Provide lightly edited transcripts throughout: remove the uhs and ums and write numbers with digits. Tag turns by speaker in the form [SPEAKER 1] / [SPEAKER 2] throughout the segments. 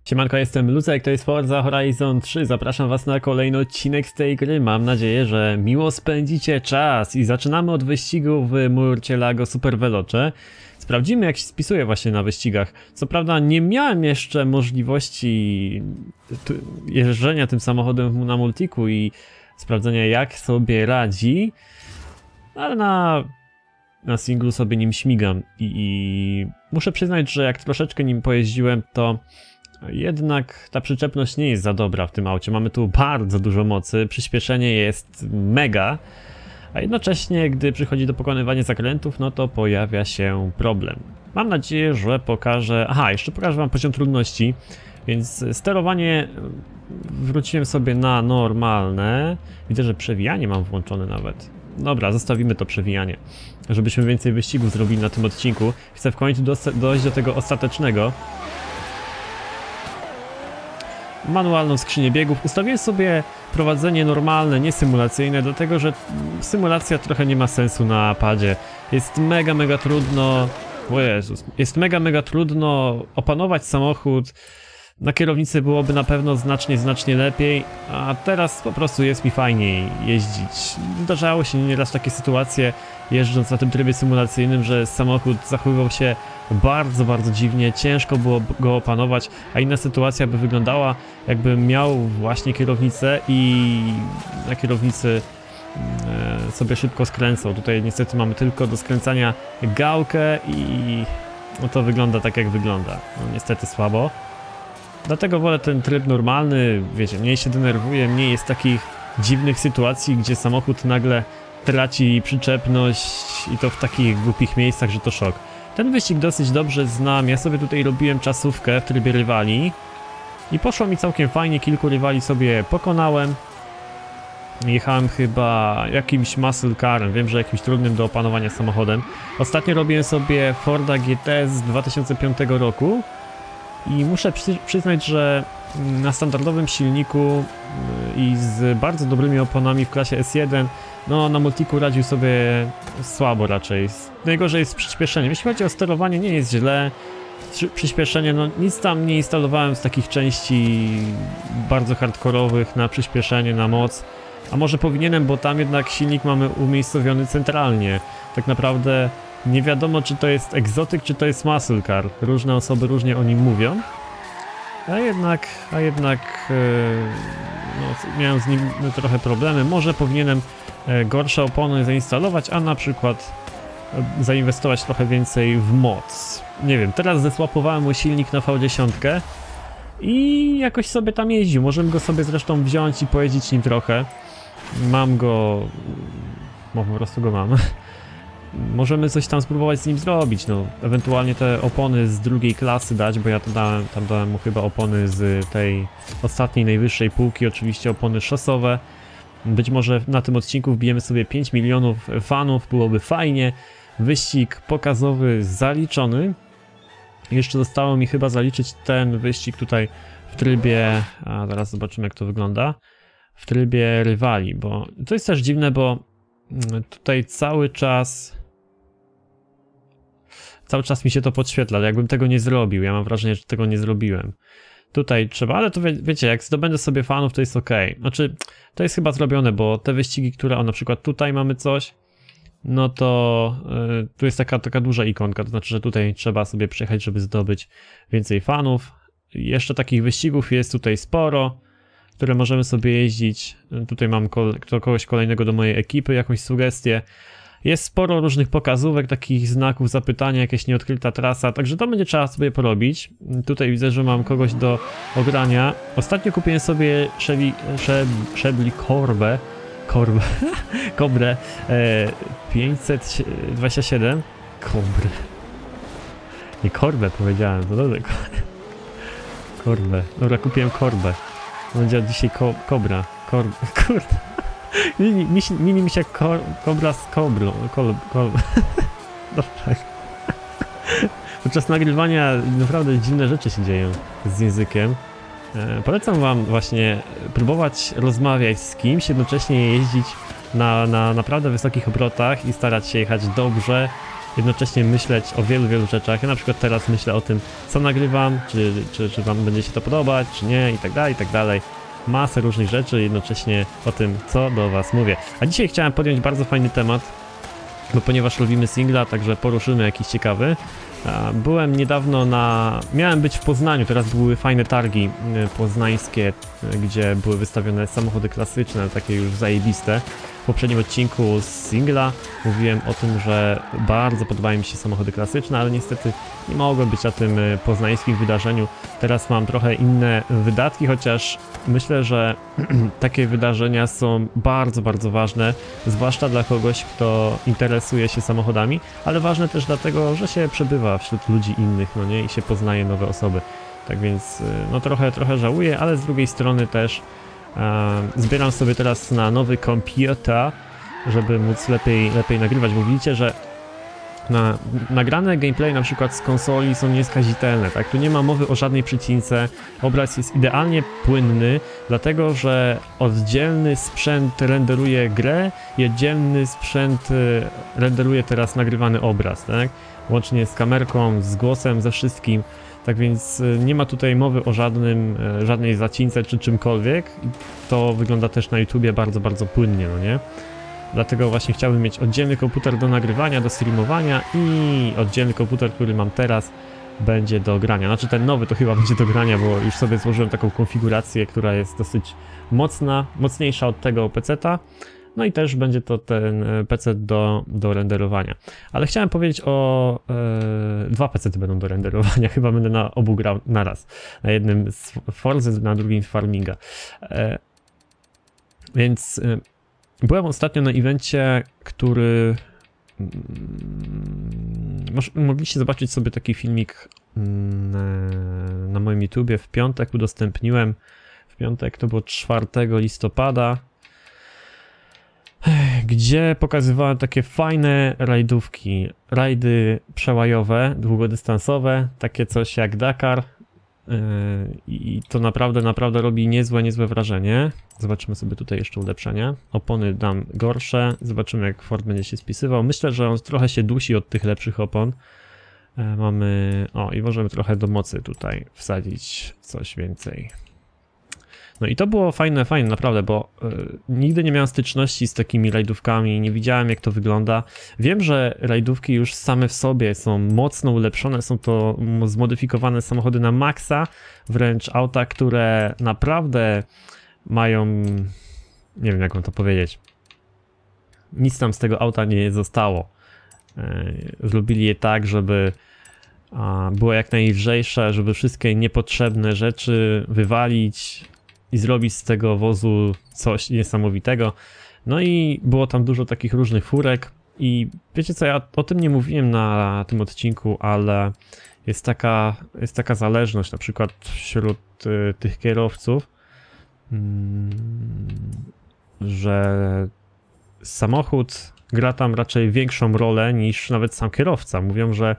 [SPEAKER 1] Siemanko, jestem Lucek, to jest Forza Horizon 3. Zapraszam was na kolejny odcinek z tej gry. Mam nadzieję, że miło spędzicie czas i zaczynamy od wyścigu w Murcielago Super Veloce. Sprawdzimy, jak się spisuje właśnie na wyścigach. Co prawda nie miałem jeszcze możliwości jeżdżenia tym samochodem na multiku i sprawdzenia, jak sobie radzi, ale na singlu sobie nim śmigam i muszę przyznać, że jak troszeczkę nim pojeździłem, to jednak ta przyczepność nie jest za dobra w tym aucie. Mamy tu bardzo dużo mocy, przyspieszenie jest mega, a jednocześnie gdy przychodzi do pokonywania zakrętów, no to pojawia się problem. Mam nadzieję, że pokażę... Aha, jeszcze pokażę wam poziom trudności, więc sterowanie wróciłem sobie na normalne. Widzę, że przewijanie mam włączone nawet. Dobra, zostawimy to przewijanie, żebyśmy więcej wyścigów zrobili na tym odcinku. Chcę w końcu dojść do tego ostatecznego. Manualną skrzynię biegów. Ustawiłem sobie prowadzenie normalne, nie symulacyjne, dlatego że symulacja trochę nie ma sensu na padzie. Jest mega trudno... O Jezus. Jest mega trudno opanować samochód. Na kierownicy byłoby na pewno znacznie lepiej, a teraz po prostu jest mi fajniej jeździć. Zdarzało się nieraz takie sytuacje, jeżdżąc na tym trybie symulacyjnym, że samochód zachowywał się bardzo dziwnie, ciężko było go opanować, a inna sytuacja by wyglądała, jakbym miał właśnie kierownicę i na kierownicy sobie szybko skręcał. Tutaj niestety mamy tylko do skręcania gałkę i no to wygląda tak, jak wygląda. No, niestety słabo. Dlatego wolę ten tryb normalny, wiecie, mniej się denerwuję, mniej jest takich dziwnych sytuacji, gdzie samochód nagle traci przyczepność i to w takich głupich miejscach, że to szok. Ten wyścig dosyć dobrze znam, ja sobie tutaj robiłem czasówkę w trybie rywali i poszło mi całkiem fajnie, kilku rywali sobie pokonałem. Jechałem chyba jakimś muscle carem, wiem, że jakimś trudnym do opanowania samochodem. Ostatnio robiłem sobie Forda GT z 2005 roku. I muszę przyznać, że na standardowym silniku i z bardzo dobrymi oponami w klasie S1, no na multiku radził sobie słabo raczej. Najgorzej jest przyspieszenie. Jeśli chodzi o sterowanie, nie jest źle. Przyspieszenie, no nic tam nie instalowałem z takich części bardzo hardkorowych na przyspieszenie, na moc. A może powinienem, bo tam jednak silnik mamy umiejscowiony centralnie. Tak naprawdę nie wiadomo, czy to jest egzotyk, czy to jest muscle car. Różne osoby różnie o nim mówią. A jednak no, miałem z nim trochę problemy. Może powinienem gorsze opony zainstalować, a na przykład zainwestować trochę więcej w moc. Nie wiem, teraz zesłapowałem mój silnik na V10 i jakoś sobie tam jeździł. Możemy go sobie zresztą wziąć i pojeździć nim trochę. Mam go... po prostu go mam. Możemy coś tam spróbować z nim zrobić, no ewentualnie te opony z drugiej klasy dać, bo ja to dałem mu chyba opony z tej ostatniej, najwyższej półki, oczywiście opony szosowe. Być może na tym odcinku wbijemy sobie 5 milionów fanów, byłoby fajnie. Wyścig pokazowy zaliczony. Jeszcze zostało mi chyba zaliczyć ten wyścig tutaj w trybie, a zaraz zobaczymy, jak to wygląda, w trybie rywali, bo to jest też dziwne, bo tutaj cały czas mi się to podświetla, jakbym tego nie zrobił. Ja mam wrażenie, że tego nie zrobiłem. Tutaj trzeba, ale to wiecie, jak zdobędę sobie fanów, to jest ok. Znaczy, to jest chyba zrobione, bo te wyścigi, które, na przykład tutaj mamy coś, no to tu jest taka duża ikonka, to znaczy, że tutaj trzeba sobie przejechać, żeby zdobyć więcej fanów. Jeszcze takich wyścigów jest tutaj sporo, które możemy sobie jeździć. Tutaj mam kogoś kolejnego do mojej ekipy, jakąś sugestię. Jest sporo różnych pokazówek, takich znaków zapytania, jakaś nieodkryta trasa, także to będzie trzeba sobie porobić. Tutaj widzę, że mam kogoś do ogrania. Ostatnio kupiłem sobie Chevy Cobrę 527. Cobrę. Nie, Corbę powiedziałem, to dobrze. Corbę. Dobra, kupiłem Corbę. Będzie dzisiaj Cobra. Kurde. Mini mi się Cobra z Cobrą. Podczas nagrywania naprawdę dziwne rzeczy się dzieją z językiem. Polecam wam właśnie próbować rozmawiać z kimś, jednocześnie jeździć na naprawdę wysokich obrotach i starać się jechać dobrze jednocześnie myśleć o wielu rzeczach. Ja na przykład teraz myślę o tym, co nagrywam, czy wam będzie się to podobać, czy nie, i tak dalej. Masę różnych rzeczy, jednocześnie o tym, co do was mówię. A dzisiaj chciałem podjąć bardzo fajny temat, bo ponieważ robimy singla, także poruszymy jakiś ciekawy. Byłem niedawno miałem być w Poznaniu, teraz były fajne targi poznańskie, gdzie były wystawione samochody klasyczne, takie już zajebiste. W poprzednim odcinku z singla mówiłem o tym, że bardzo podobają mi się samochody klasyczne, ale niestety nie mogłem być na tym poznańskim wydarzeniu. Teraz mam trochę inne wydatki, chociaż myślę, że takie wydarzenia są bardzo ważne, zwłaszcza dla kogoś, kto interesuje się samochodami, ale ważne też dlatego, że się przebywa wśród ludzi innych, no nie, i się poznaje nowe osoby. Tak więc, no trochę żałuję, ale z drugiej strony też zbieram sobie teraz na nowy komputer, żeby móc lepiej nagrywać, bo widzicie, że nagrane gameplay na przykład z konsoli są nieskazitelne, tak? Tu nie ma mowy o żadnej przycince, obraz jest idealnie płynny, dlatego że oddzielny sprzęt renderuje grę i oddzielny sprzęt renderuje teraz nagrywany obraz, tak? Łącznie z kamerką, z głosem, ze wszystkim. Tak więc nie ma tutaj mowy o żadnej zacince czy czymkolwiek. To wygląda też na YouTubie bardzo płynnie, no nie? Dlatego właśnie chciałbym mieć oddzielny komputer do nagrywania, do streamowania i oddzielny komputer, który mam teraz, będzie do grania. Znaczy ten nowy to chyba będzie do grania, bo już sobie złożyłem taką konfigurację, która jest dosyć mocniejsza od tego PC-ta. No i też będzie to ten PC do renderowania. Ale chciałem powiedzieć o... dwa PC-ty będą do renderowania, chyba będę na obu grał naraz. Na jednym z Forzy, na drugim z Farminga. Więc byłem ostatnio na evencie, który... Mogliście zobaczyć sobie taki filmik na moim YouTubie w piątek, udostępniłem. W piątek to było 4 listopada. Gdzie pokazywałem takie fajne rajdówki, rajdy przełajowe, długodystansowe, takie coś jak Dakar i to naprawdę robi niezłe wrażenie. Zobaczymy sobie tutaj jeszcze ulepszenia. Opony dam gorsze, zobaczymy jak Ford będzie się spisywał. Myślę, że on trochę się dusi od tych lepszych opon. I możemy trochę do mocy tutaj wsadzić coś więcej. No i to było fajne naprawdę, bo nigdy nie miałem styczności z takimi rajdówkami, nie widziałem jak to wygląda. Wiem, że rajdówki już same w sobie są mocno ulepszone, są to zmodyfikowane samochody na maksa, wręcz auta, które naprawdę mają, nie wiem jak mam to powiedzieć, nic tam z tego auta nie zostało. Zrobili je tak, żeby było jak najlżejsze, żeby wszystkie niepotrzebne rzeczy wywalić i zrobić z tego wozu coś niesamowitego. No i było tam dużo takich różnych furek i wiecie co, ja o tym nie mówiłem na tym odcinku, ale jest taka zależność na przykład wśród tych kierowców, że samochód gra tam raczej większą rolę niż nawet sam kierowca. Mówią, że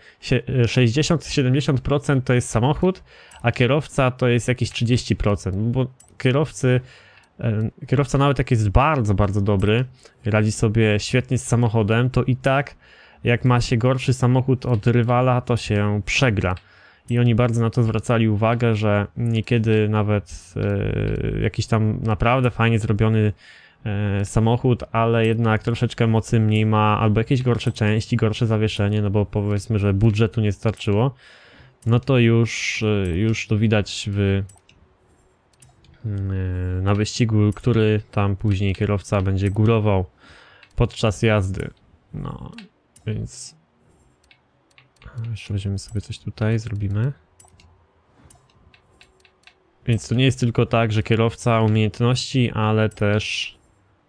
[SPEAKER 1] 60-70% to jest samochód, a kierowca to jest jakieś 30%, bo kierowca nawet jak jest bardzo dobry, radzi sobie świetnie z samochodem, to i tak jak ma się gorszy samochód od rywala, to się przegra. I oni bardzo na to zwracali uwagę, że niekiedy nawet jakiś tam naprawdę fajnie zrobiony samochód, ale jednak troszeczkę mocy mniej ma, albo jakieś gorsze części, gorsze zawieszenie, no bo powiedzmy, że budżetu nie starczyło, no to już to widać na wyścigu, który tam później kierowca będzie górował podczas jazdy. No, więc jeszcze weźmiemy sobie coś tutaj, zrobimy. Więc to nie jest tylko tak, że kierowca umiejętności, ale też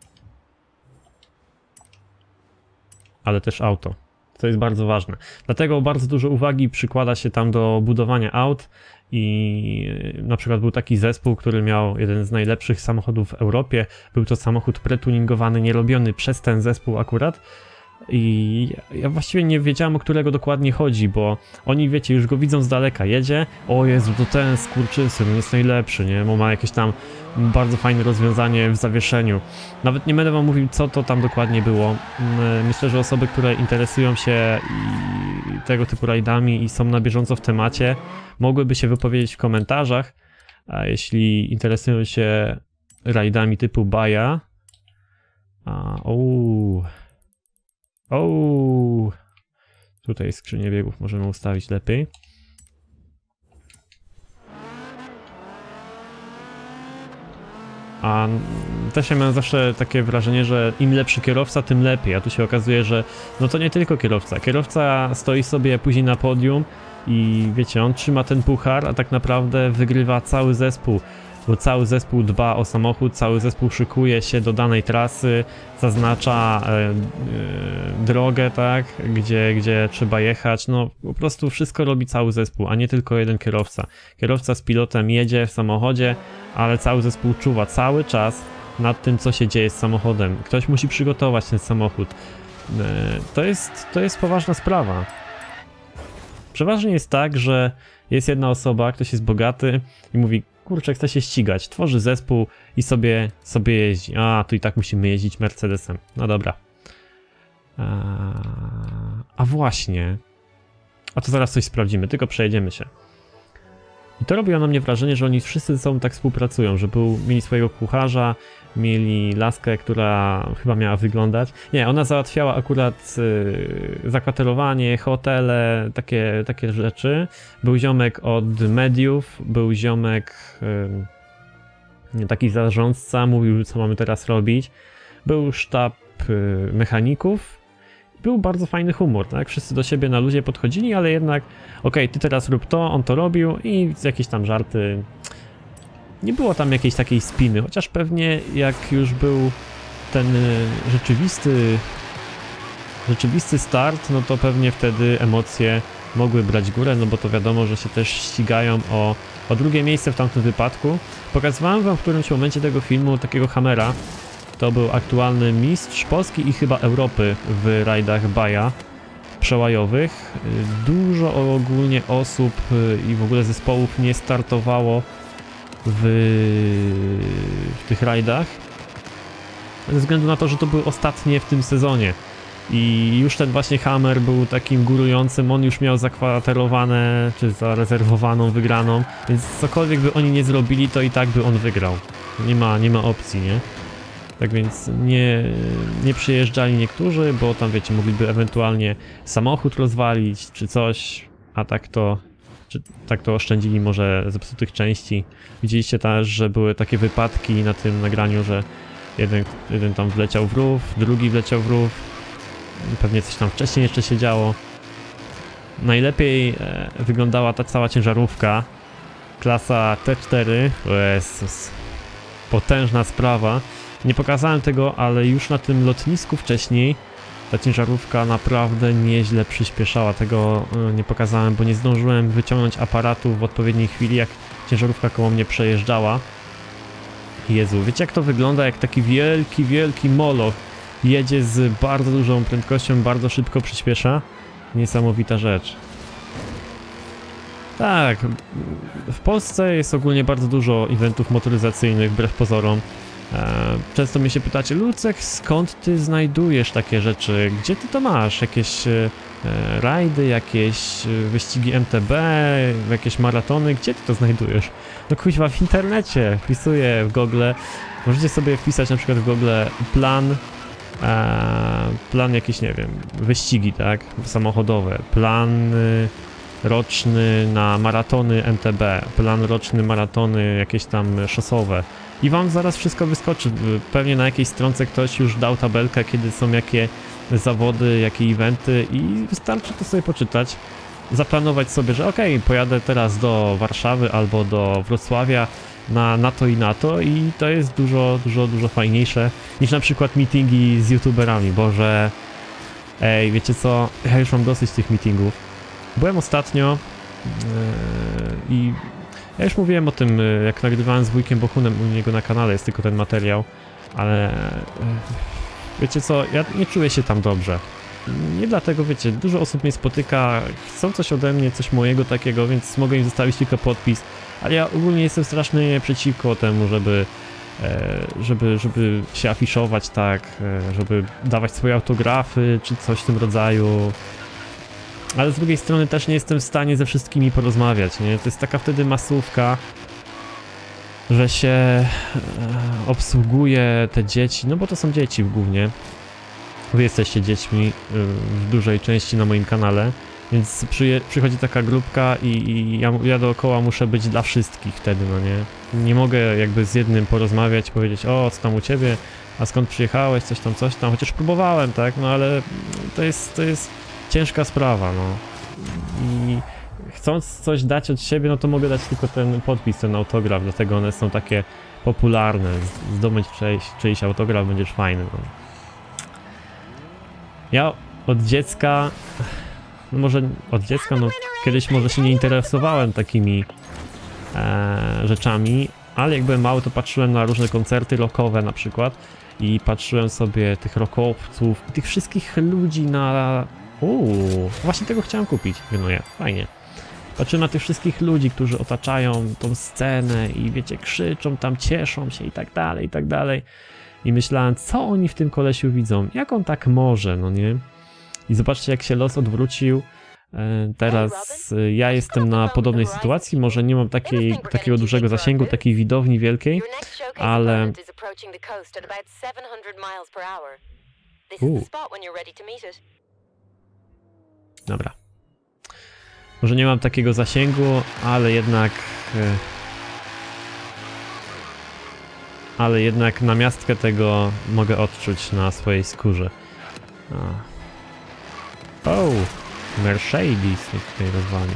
[SPEAKER 1] auto. To jest bardzo ważne. Dlatego bardzo dużo uwagi przykłada się tam do budowania aut i na przykład był taki zespół, który miał jeden z najlepszych samochodów w Europie. Był to samochód pretuningowany, nie robiony przez ten zespół akurat, I ja właściwie nie wiedziałem, o którego dokładnie chodzi, bo oni, wiecie, już go widzą z daleka, jedzie, o Jezu, to ten skurczysyn, on jest najlepszy, nie, bo ma jakieś tam bardzo fajne rozwiązanie w zawieszeniu. Nawet nie będę wam mówił, co to tam dokładnie było. Myślę, że osoby, które interesują się tego typu rajdami i są na bieżąco w temacie, mogłyby się wypowiedzieć w komentarzach, a jeśli interesują się rajdami typu Baja, tutaj skrzynię biegów możemy ustawić lepiej. A też ja miałem zawsze takie wrażenie, że im lepszy kierowca, tym lepiej. A tu się okazuje, że no to nie tylko kierowca. Kierowca stoi sobie później na podium i wiecie, on trzyma ten puchar, a tak naprawdę wygrywa cały zespół. Bo cały zespół dba o samochód, cały zespół szykuje się do danej trasy, zaznacza drogę, tak, gdzie trzeba jechać, no po prostu wszystko robi cały zespół, a nie tylko jeden kierowca. Kierowca z pilotem jedzie w samochodzie, ale cały zespół czuwa cały czas nad tym, co się dzieje z samochodem. Ktoś musi przygotować ten samochód. To jest poważna sprawa. Przeważnie jest tak, że jest jedna osoba, ktoś jest bogaty i mówi: kurczę, chce się ścigać, tworzy zespół i sobie jeździ. A, tu i tak musimy jeździć Mercedesem. No dobra. A właśnie. A to zaraz coś sprawdzimy, tylko przejedziemy się. I to robiło na mnie wrażenie, że oni wszyscy ze sobą tak współpracują, że mieli swojego kucharza, mieli laskę, która chyba miała wyglądać. Nie, ona załatwiała akurat zakwaterowanie, hotele, takie rzeczy. Był ziomek od mediów, był ziomek taki zarządca, mówił, co mamy teraz robić. Był sztab mechaników. Był bardzo fajny humor, tak? Wszyscy do siebie na luzie podchodzili, ale jednak okej, ty teraz rób to, on to robił i jakieś tam żarty. Nie było tam jakiejś takiej spiny, chociaż pewnie jak już był ten rzeczywisty start, no to pewnie wtedy emocje mogły brać górę, no bo to wiadomo, że się też ścigają o drugie miejsce w tamtym wypadku. Pokazywałem wam w którymś momencie tego filmu takiego Hammera. To był aktualny mistrz Polski i chyba Europy w rajdach Baja przełajowych. Dużo ogólnie osób i w ogóle zespołów nie startowało w tych rajdach ze względu na to, że to były ostatnie w tym sezonie i już ten właśnie Hammer był takim górującym, on już miał zakwaterowane czy zarezerwowaną wygraną, więc cokolwiek by oni nie zrobili, to i tak by on wygrał. Nie ma opcji, nie? Tak więc nie przyjeżdżali niektórzy, bo tam wiecie, mogliby ewentualnie samochód rozwalić czy coś, a tak to oszczędzili może zepsutych części. Widzieliście też, że były takie wypadki na tym nagraniu, że jeden tam wleciał w rów, drugi wleciał w rów. Pewnie coś tam wcześniej jeszcze się działo. Najlepiej wyglądała ta cała ciężarówka. Klasa T4. O Jezus. Potężna sprawa. Nie pokazałem tego, ale już na tym lotnisku wcześniej ta ciężarówka naprawdę nieźle przyspieszała. Tego nie pokazałem, bo nie zdążyłem wyciągnąć aparatu w odpowiedniej chwili, jak ciężarówka koło mnie przejeżdżała. Jezu, wiecie jak to wygląda? Jak taki wielki moloch jedzie z bardzo dużą prędkością, bardzo szybko przyspiesza. Niesamowita rzecz. Tak, w Polsce jest ogólnie bardzo dużo eventów motoryzacyjnych, wbrew pozorom. Często mnie się pytacie: Lucek, skąd ty znajdujesz takie rzeczy? Gdzie ty to masz? Jakieś rajdy, jakieś wyścigi MTB, jakieś maratony? Gdzie ty to znajdujesz? No kuźwa, w internecie. Wpisuję w Google. Możecie sobie wpisać na przykład w Google plan jakieś, nie wiem, wyścigi, tak? Samochodowe. Plan roczny na maratony MTB. Plan roczny maratony jakieś tam szosowe. I wam zaraz wszystko wyskoczy. Pewnie na jakiejś stronce ktoś już dał tabelkę, kiedy są jakie zawody, jakie eventy i wystarczy to sobie poczytać. Zaplanować sobie, że okej, pojadę teraz do Warszawy albo do Wrocławia na to i to jest dużo fajniejsze niż na przykład meetingi z youtuberami. Boże, ej, wiecie co, ja już mam dosyć tych meetingów. Byłem ostatnio i ja już mówiłem o tym, jak nagrywałem z Wujkiem Bohunem, u niego na kanale jest tylko ten materiał, ale wiecie co, ja nie czuję się tam dobrze. nie dlatego, wiecie, dużo osób mnie spotyka, chcą coś ode mnie, coś mojego takiego, więc mogę im zostawić tylko podpis, ale ja ogólnie jestem strasznie przeciwko temu, żeby się afiszować tak, żeby dawać swoje autografy, czy coś w tym rodzaju. Ale z drugiej strony też nie jestem w stanie ze wszystkimi porozmawiać, nie? To jest taka wtedy masówka, że się obsługuje te dzieci, no bo to są dzieci głównie. Wy jesteście dziećmi w dużej części na moim kanale, więc przychodzi taka grupka i ja dookoła muszę być dla wszystkich wtedy, no nie? Nie mogę jakby z jednym porozmawiać, powiedzieć, o, co tam u ciebie, a skąd przyjechałeś, coś tam, chociaż próbowałem, tak? No ale to jest ciężka sprawa, no. I chcąc coś dać od siebie, no to mogę dać tylko ten podpis, ten autograf, dlatego one są takie popularne. Zdobyć czyjś autograf będziesz fajny, no. Ja od dziecka, no może od dziecka, no kiedyś może się nie interesowałem takimi rzeczami, ale jak byłem mały, to patrzyłem na różne koncerty rockowe na przykład i patrzyłem sobie tych rockowców i tych wszystkich ludzi na... właśnie tego chciałem kupić, Gnoja, fajnie. Patrzyłem na tych wszystkich ludzi, którzy otaczają tą scenę i wiecie, krzyczą tam, cieszą się i tak dalej, i tak dalej. I myślałem, co oni w tym kolesiu widzą, jak on tak może, no nie? I zobaczcie, jak się los odwrócił. Teraz ja jestem na podobnej sytuacji, może nie mam takiego dużego zasięgu, takiej widowni wielkiej, ale... Dobra. Może nie mam takiego zasięgu, ale jednak namiastkę tego mogę odczuć na swojej skórze. Mercedes mnie tutaj rozwalił.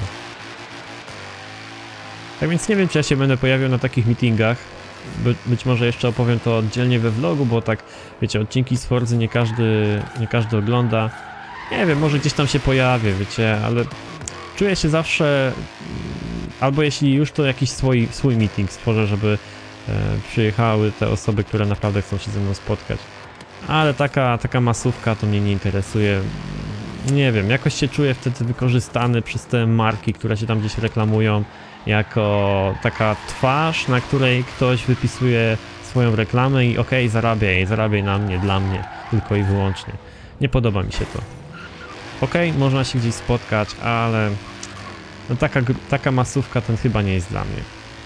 [SPEAKER 1] Tak więc nie wiem, czy ja się będę pojawiał na takich meetingach. Być może jeszcze opowiem to oddzielnie we vlogu, bo tak, wiecie, odcinki z Forzy nie każdy ogląda. Nie wiem, może gdzieś tam się pojawię, wiecie, ale czuję się zawsze, albo jeśli już, to jakiś swój meeting stworzę, żeby przyjechały te osoby, które naprawdę chcą się ze mną spotkać. Ale taka masówka to mnie nie interesuje. Nie wiem, jakoś się czuję wtedy wykorzystany przez te marki, które się tam gdzieś reklamują, jako taka twarz, na której ktoś wypisuje swoją reklamę i okej, zarabiaj na mnie, dla mnie, tylko i wyłącznie. Nie podoba mi się to. Okej, można się gdzieś spotkać, ale no taka masówka to chyba nie jest dla mnie.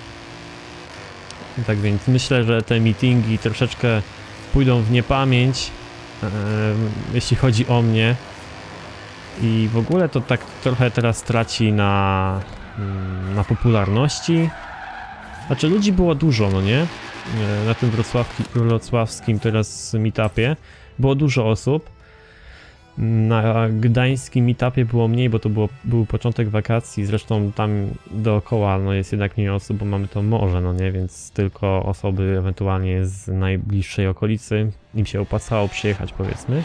[SPEAKER 1] Tak więc myślę, że te meetingi troszeczkę pójdą w niepamięć, jeśli chodzi o mnie. I w ogóle to tak trochę teraz traci na popularności. Znaczy ludzi było dużo, no nie? Na tym wrocławskim teraz meetupie było dużo osób. Na gdańskim meetupie było mniej, bo to był początek wakacji, zresztą tam dookoła no jest jednak mniej osób, bo mamy to morze, no nie, więc tylko osoby ewentualnie z najbliższej okolicy im się opłacało przyjechać, powiedzmy.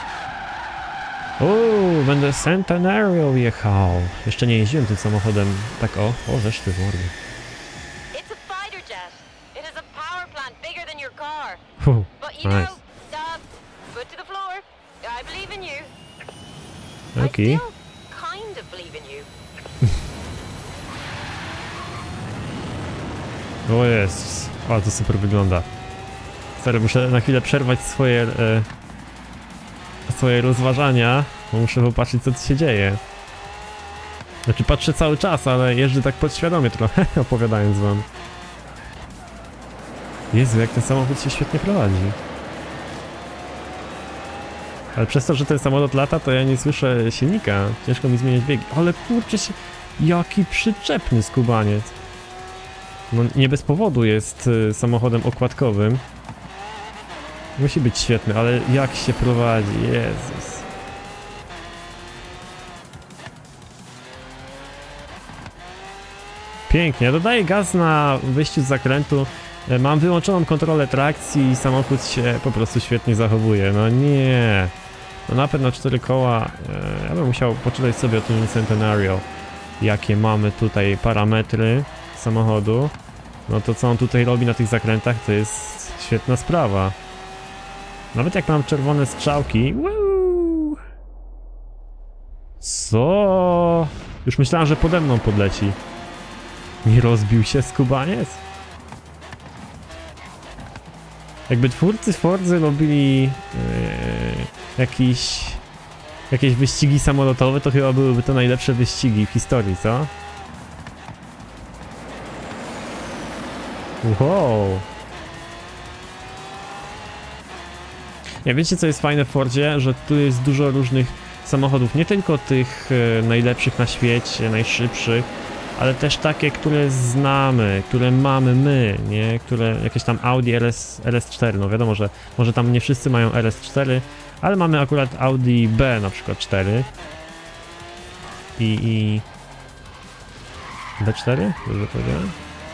[SPEAKER 1] Będę Centenario jechał. Jeszcze nie jeździłem tym samochodem tak zeszły w mordę. Nice. Okej. O jest, ale to super wygląda. Stary, muszę na chwilę przerwać swoje rozważania, bo muszę popatrzeć, co tu się dzieje. Znaczy patrzę cały czas, ale jeżdżę tak podświadomie trochę, opowiadając wam. Jezu, jak ten samochód się świetnie prowadzi. Ale przez to, że ten samolot lata, to ja nie słyszę silnika. Ciężko mi zmieniać biegi. Ale kurczę jaki przyczepny skubaniec. No nie bez powodu jest samochodem okładkowym. Musi być świetny, ale jak się prowadzi, Jezus. Pięknie, ja dodaję gaz na wyjściu z zakrętu. Mam wyłączoną kontrolę trakcji i samochód się po prostu świetnie zachowuje. No nie. No napęd na 4 koła. Ja bym musiał poczytać sobie o tym Centenario. Jakie mamy tutaj parametry samochodu. No to co on tutaj robi na tych zakrętach, to jest świetna sprawa. Nawet jak mam czerwone strzałki, Co? Już myślałem, że pode mną podleci. Nie rozbił się skubaniec? Jakby twórcy Forzy robili jakieś wyścigi samolotowe, to chyba byłyby to najlepsze wyścigi w historii, co? Wow. Ja wiecie co jest fajne w Fordzie? Że tu jest dużo różnych samochodów, nie tylko tych najlepszych na świecie, najszybszych, ale też takie, które znamy, które mamy my, nie? Które jakieś tam Audi RS4, no wiadomo, że może tam nie wszyscy mają RS4, ale mamy akurat Audi B na przykład 4 i B4? Dobrze powiedziałem?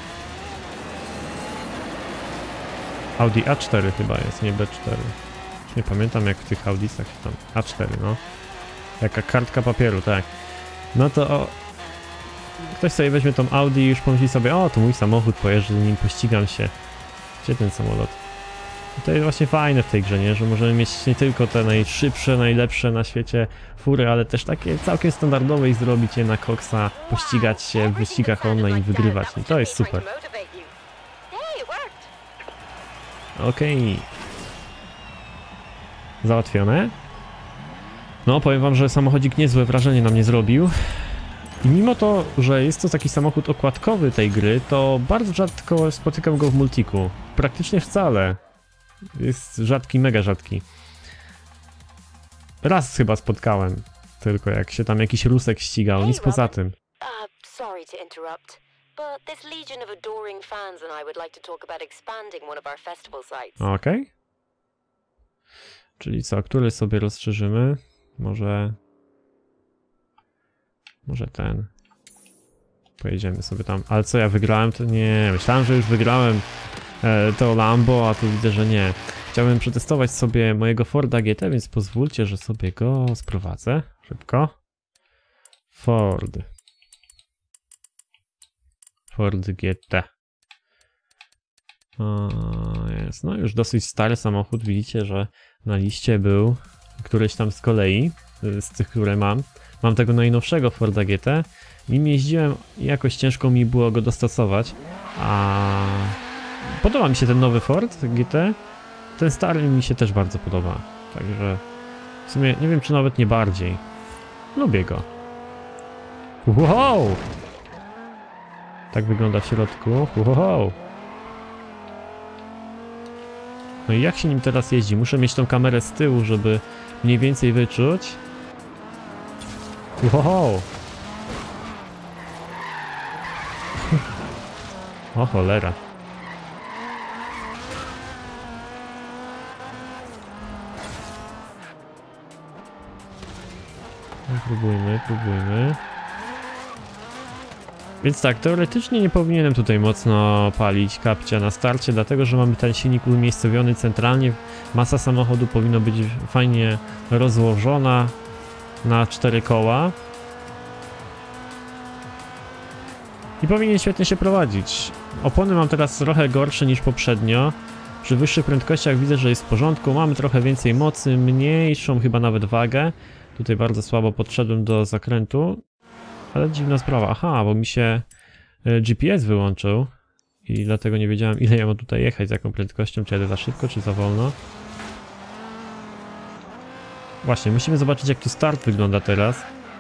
[SPEAKER 1] Audi A4 chyba jest, nie B4. Nie pamiętam jak w tych Audisach tam A4, no. Jaka kartka papieru, tak. No to ktoś sobie weźmie tą Audi i już pomyśli sobie, o to mój samochód, pojeżdżę nim, pościgam się. Gdzie ten samolot? I to jest właśnie fajne w tej grze, nie? Że możemy mieć nie tylko te najszybsze, najlepsze na świecie fury, ale też takie całkiem standardowe i zrobić je na koksa, pościgać się w wyścigach online, wygrywać. I to jest super. Okej. Załatwione. No, powiem wam, że samochodzik niezłe wrażenie na mnie zrobił. I mimo to, że jest to taki samochód okładkowy tej gry, to bardzo rzadko spotykam go w multiku. Praktycznie wcale. Jest rzadki, mega rzadki. Raz chyba spotkałem, tylko jak się tam jakiś Rusek ścigał, nic poza tym.
[SPEAKER 2] Sorry to interrupt, but this legion of adoring fans and I would like to talk about expanding one of our festival sites.
[SPEAKER 1] Okej. Czyli co, który sobie rozszerzymy? Może ten. Pojedziemy sobie tam. Ale co, ja wygrałem? To nie. Myślałem, że już wygrałem to Lambo, a tu widzę, że nie. Chciałbym przetestować sobie mojego Forda GT, więc pozwólcie, że sobie go sprowadzę. Szybko. Ford GT. O, jest. No już dosyć stary samochód. Widzicie, że na liście był któryś tam z kolei, z tych, które mam. Mam tego najnowszego Forda GT. Nim jeździłem, jakoś ciężko mi było go dostosować. A podoba mi się ten nowy Ford GT. Ten stary mi się też bardzo podoba. Także w sumie nie wiem, czy nawet nie bardziej. Lubię go. Wow! Tak wygląda w środku. Wow! No i jak się nim teraz jeździ? Muszę mieć tą kamerę z tyłu, żeby mniej więcej wyczuć. Wow! O cholera. No, próbujmy. Więc tak, teoretycznie nie powinienem tutaj mocno palić kapcia na starcie, dlatego że mamy ten silnik umiejscowiony centralnie. Masa samochodu powinna być fajnie rozłożona na 4 koła. I powinien świetnie się prowadzić. Opony mam teraz trochę gorsze niż poprzednio. Przy wyższych prędkościach widzę, że jest w porządku. Mamy trochę więcej mocy, mniejszą chyba nawet wagę. Tutaj bardzo słabo podszedłem do zakrętu. Ale dziwna sprawa. Aha, bo mi się GPS wyłączył. I dlatego nie wiedziałem, ile ja mam tutaj jechać, z jaką prędkością. Czy jadę za szybko, czy za wolno. Właśnie, musimy zobaczyć, jak tu start wygląda teraz.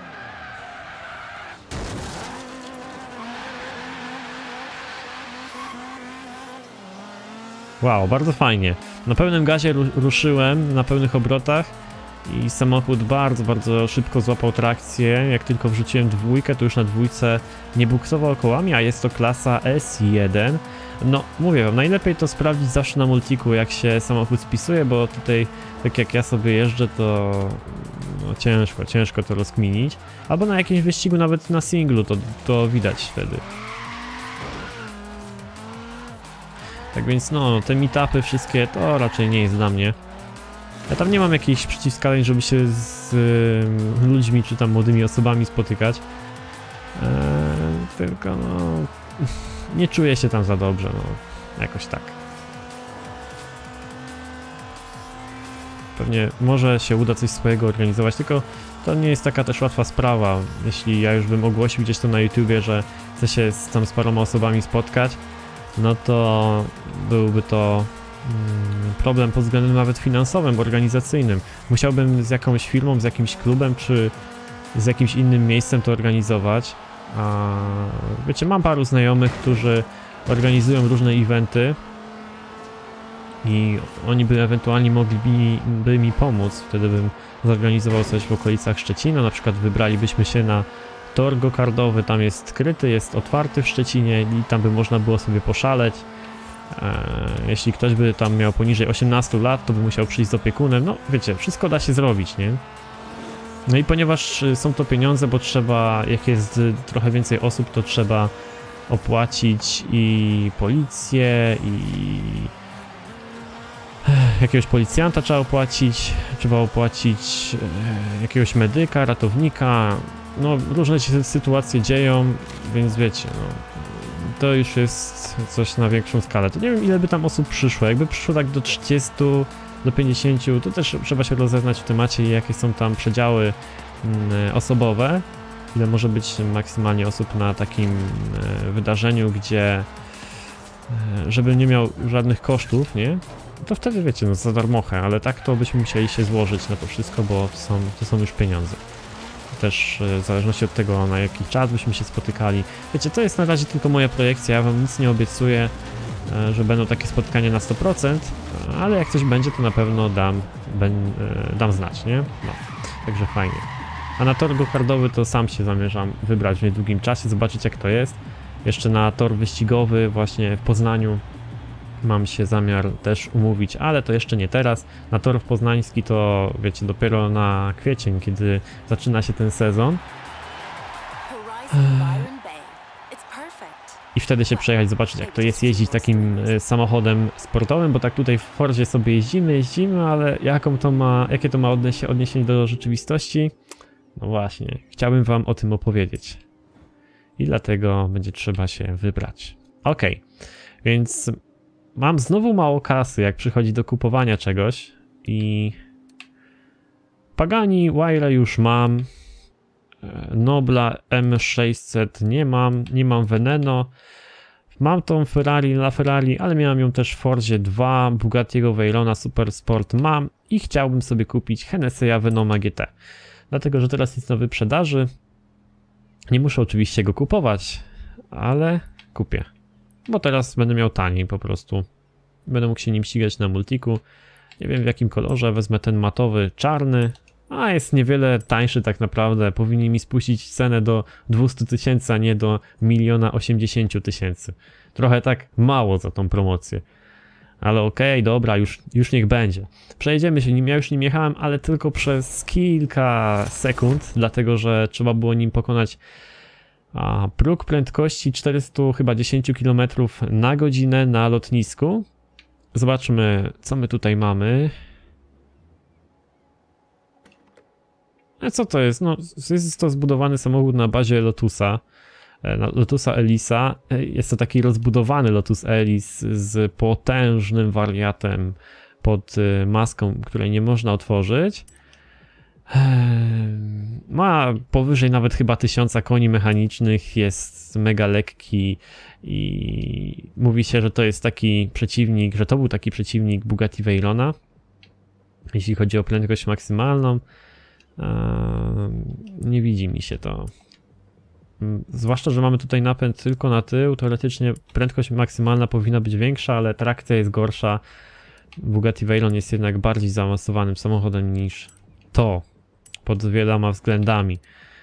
[SPEAKER 1] Wow, bardzo fajnie. Na pełnym gazie ruszyłem, na pełnych obrotach i samochód bardzo szybko złapał trakcję. Jak tylko wrzuciłem dwójkę, to już na dwójce nie buksował kołami, a jest to klasa S1. No, mówię wam, najlepiej to sprawdzić zawsze na multiku, jak się samochód spisuje, bo tutaj, tak jak ja sobie jeżdżę, to no, ciężko to rozkminić. Albo na jakimś wyścigu, nawet na singlu, to widać wtedy. Tak więc no, te meetupy wszystkie to raczej nie jest dla mnie. Ja tam nie mam jakichś przeciwwskazań, żeby się z ludźmi czy tam młodymi osobami spotykać. Tylko no, nie czuję się tam za dobrze, no, jakoś tak. pewnie może się uda coś swojego organizować, tylko to nie jest taka też łatwa sprawa. Jeśli ja już bym ogłosił gdzieś to na YouTubie, że chcę się tam z paroma osobami spotkać, no to byłby to problem pod względem nawet finansowym, organizacyjnym. Musiałbym z jakąś firmą, z jakimś klubem, czy z jakimś innym miejscem to organizować. A wiecie, mam paru znajomych, którzy organizują różne eventy i oni by ewentualnie mogliby mi pomóc. Wtedy bym zorganizował coś w okolicach Szczecina, na przykład wybralibyśmy się na tor go-kardowy, tam jest skryty, jest otwarty w Szczecinie i tam by można było sobie poszaleć. Jeśli ktoś by tam miał poniżej 18 lat, to by musiał przyjść z opiekunem, no wiecie, wszystko da się zrobić, nie? No i ponieważ są to pieniądze, bo trzeba, jak jest trochę więcej osób, to trzeba opłacić i policję, i jakiegoś policjanta trzeba opłacić jakiegoś medyka, ratownika, no różne się sytuacje dzieją, więc wiecie, no to już jest coś na większą skalę. To nie wiem, ile by tam osób przyszło, jakby przyszło tak do 30, do 50, to też trzeba się rozeznać w temacie, jakie są tam przedziały osobowe, ile może być maksymalnie osób na takim wydarzeniu, gdzie żeby nie miał żadnych kosztów, nie? To wtedy wiecie, no za darmochę, ale tak to byśmy musieli się złożyć na to wszystko, bo to są już pieniądze. Też w zależności od tego, na jaki czas byśmy się spotykali. Wiecie, to jest na razie tylko moja projekcja, ja wam nic nie obiecuję, że będą takie spotkania na 100%, ale jak coś będzie, to na pewno dam znać, nie? No, także fajnie. A na tor go-kardowy to sam się zamierzam wybrać w niedługim czasie, zobaczyć jak to jest. Jeszcze na tor wyścigowy właśnie w Poznaniu mam się zamiar też umówić, ale to jeszcze nie teraz. Na tor poznański to wiecie, dopiero na kwiecień, kiedy zaczyna się ten sezon. I wtedy się przejechać, zobaczyć jak to jest jeździć takim samochodem sportowym, bo tak tutaj w Fordzie sobie jeździmy, ale jakie to ma odniesienie do rzeczywistości? No właśnie, chciałbym wam o tym opowiedzieć. I dlatego będzie trzeba się wybrać. Ok, więc mam znowu mało kasy, jak przychodzi do kupowania czegoś i Pagani Huayra już mam, Nobla M600 nie mam Veneno, mam tą Ferrari, ale miałem ją też w Fordzie 2, Bugattiego Veyrona Super Sport mam i chciałbym sobie kupić Hennessy'a Venoma GT. Dlatego, że teraz jest na wyprzedaży. Nie muszę oczywiście go kupować, ale kupię. Bo teraz będę miał taniej po prostu. Będę mógł się nim ścigać na multiku. Nie wiem w jakim kolorze, wezmę ten matowy czarny. A jest niewiele tańszy tak naprawdę. Powinni mi spuścić cenę do 200 000, a nie do 1 080 000. Trochę tak mało za tą promocję. Ale okej, dobra, już niech będzie. Przejedziemy się nim, ja już nim jechałem, ale tylko przez kilka sekund, dlatego że trzeba było nim pokonać próg prędkości 410 km na godzinę na lotnisku. Zobaczmy, co my tutaj mamy. A co to jest? No, jest to zbudowany samochód na bazie Lotusa. Lotusa Elisa. Jest to taki rozbudowany Lotus Elise z potężnym wariatem pod maską, której nie można otworzyć. Ma powyżej nawet chyba 1000 koni mechanicznych, jest mega lekki i mówi się, że to jest taki przeciwnik, że to był taki przeciwnik Bugatti Veyrona, jeśli chodzi o prędkość maksymalną. Nie widzi mi się to. Zwłaszcza, że mamy tutaj napęd tylko na tył, teoretycznie prędkość maksymalna powinna być większa, ale trakcja jest gorsza. Bugatti Veyron jest jednak bardziej zaawansowanym samochodem niż to, pod wieloma względami.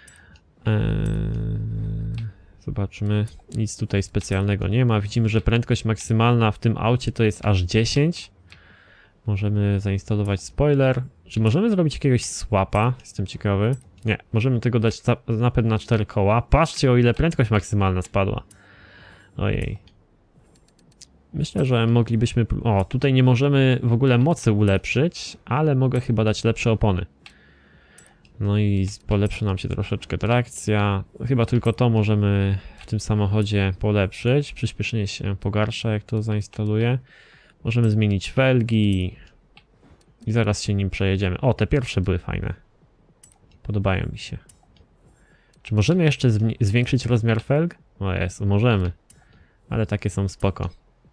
[SPEAKER 1] Zobaczmy, nic tutaj specjalnego nie ma. Widzimy, że prędkość maksymalna w tym aucie to jest aż 10. Możemy zainstalować spoiler. Czy możemy zrobić jakiegoś swapa? Jestem ciekawy. Nie, możemy tego dać napęd na 4 koła. Patrzcie, o ile prędkość maksymalna spadła. Ojej. Myślę, że moglibyśmy... O, tutaj nie możemy w ogóle mocy ulepszyć, ale mogę chyba dać lepsze opony. No i polepszy nam się troszeczkę trakcja. Chyba tylko to możemy w tym samochodzie polepszyć. Przyspieszenie się pogarsza, jak to zainstaluję. Możemy zmienić felgi. I zaraz się nim przejedziemy. O, te pierwsze były fajne. Podobają mi się. Czy możemy jeszcze zwiększyć rozmiar felg? O jest, możemy. Ale takie są spoko.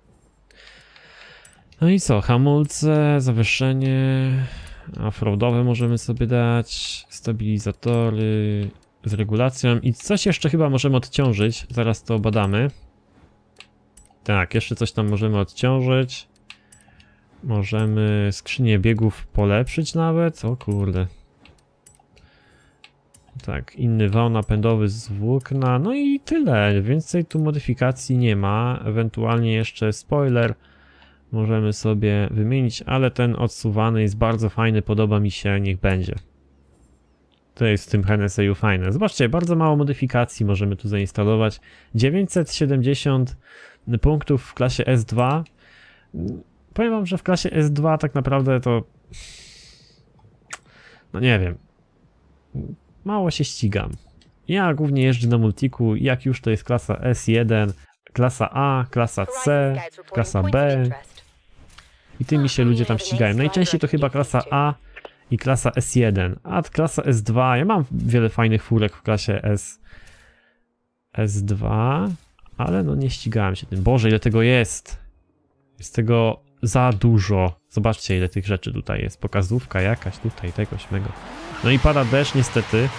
[SPEAKER 1] No i co? Hamulce, zawieszenie... Offroadowe możemy sobie dać. Stabilizatory z regulacją. I coś jeszcze chyba możemy odciążyć. Zaraz to badamy. Tak, jeszcze coś tam możemy odciążyć. Możemy skrzynię biegów polepszyć nawet. O kurde. Tak, inny wał napędowy z włókna. No i tyle. Więcej tu modyfikacji nie ma. Ewentualnie jeszcze spoiler możemy sobie wymienić, ale ten odsuwany jest bardzo fajny. Podoba mi się, niech będzie. To jest w tym Hennessy'u fajne. Zobaczcie, bardzo mało modyfikacji możemy tu zainstalować. 970 punktów w klasie S2. Powiem wam, że w klasie S2 tak naprawdę to... No nie wiem. Mało się ścigam. Ja głównie jeżdżę na multiku, jak już to jest klasa S1, klasa A, klasa C, klasa B. I tymi się ludzie tam ścigają. Najczęściej to chyba klasa A i klasa S1, a klasa S2, ja mam wiele fajnych furek w klasie S2, ale no nie ścigałem się tym. Boże, ile tego jest! Jest tego za dużo. Zobaczcie, ile tych rzeczy tutaj jest. Pokazówka jakaś tutaj, tego śmego. No i pada deszcz niestety.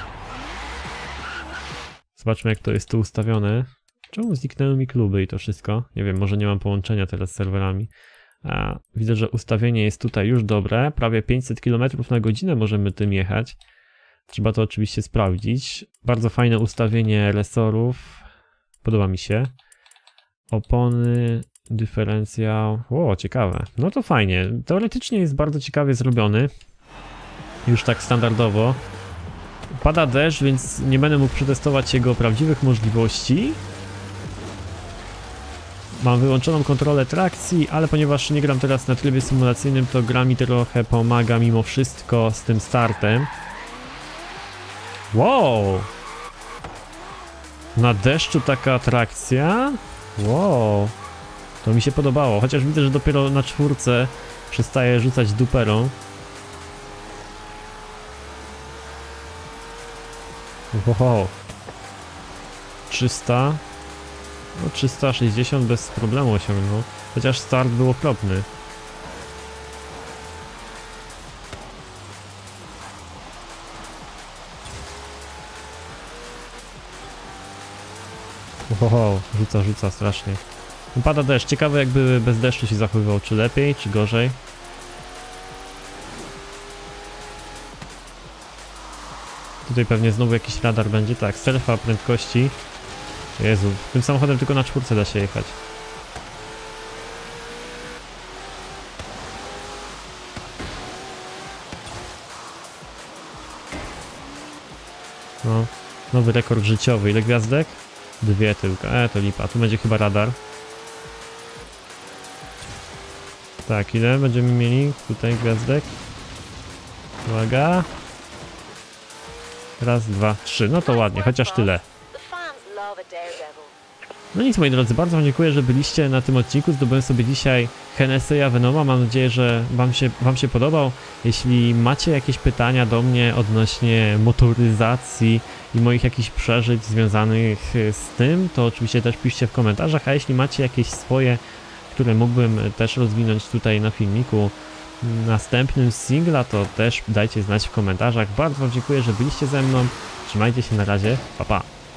[SPEAKER 1] Zobaczmy, jak to jest tu ustawione. Czemu zniknęły mi kluby i to wszystko? Nie wiem, może nie mam połączenia teraz z serwerami. Widzę, że ustawienie jest tutaj już dobre. Prawie 500 km na godzinę możemy tym jechać. Trzeba to oczywiście sprawdzić. Bardzo fajne ustawienie resorów. Podoba mi się. Opony, dyferencjał. O, ciekawe. No to fajnie. Teoretycznie jest bardzo ciekawie zrobiony. Już tak standardowo. Pada deszcz, więc nie będę mógł przetestować jego prawdziwych możliwości. Mam wyłączoną kontrolę trakcji, ale ponieważ nie gram teraz na trybie symulacyjnym, to gra mi trochę pomaga mimo wszystko z tym startem. Wow! Na deszczu taka atrakcja? Wow! To mi się podobało, chociaż widzę, że dopiero na 4 przestaje rzucać duperą. Wow! 300. No 360 bez problemu osiągnął, chociaż start był okropny. Wow, rzuca strasznie. Pada deszcz, ciekawe jakby bez deszczu się zachowywał, czy lepiej, czy gorzej. Tutaj pewnie znowu jakiś radar będzie, tak, strefa prędkości. Jezu, tym samochodem tylko na 4 da się jechać. No, nowy rekord życiowy. Ile gwiazdek? 2 tylko. To lipa. Tu będzie chyba radar. Tak, ile będziemy mieli tutaj gwiazdek? Uwaga. Raz, 2, 3. No to ładnie, chociaż tyle. No nic, moi drodzy, bardzo wam dziękuję, że byliście na tym odcinku. Zdobyłem sobie dzisiaj Hennessy'a Venoma. Mam nadzieję, że wam się podobał. Jeśli macie jakieś pytania do mnie odnośnie motoryzacji i moich jakichś przeżyć związanych z tym, to oczywiście też piszcie w komentarzach, a jeśli macie jakieś swoje, które mógłbym też rozwinąć tutaj na filmiku następnym singla, to też dajcie znać w komentarzach. Bardzo wam dziękuję, że byliście ze mną. Trzymajcie się, na razie, pa pa.